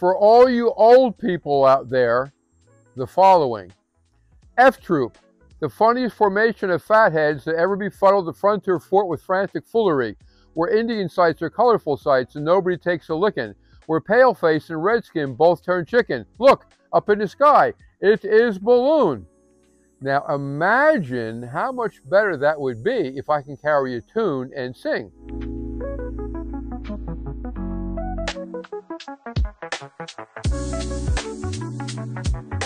For all you old people out there, the following. F Troop, the funniest formation of fatheads that ever befuddled the frontier fort with frantic foolery, where Indian sights are colorful sights and nobody takes a lickin', where paleface and redskin both turn chicken. Look, up in the sky, it is balloon. Now imagine how much better that would be if I can carry a tune and sing.